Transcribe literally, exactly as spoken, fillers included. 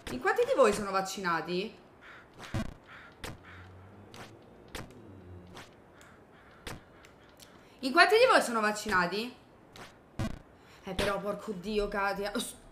In quanti di voi sono vaccinati? In quanti di voi sono vaccinati? Eh però, porco Dio, Katia.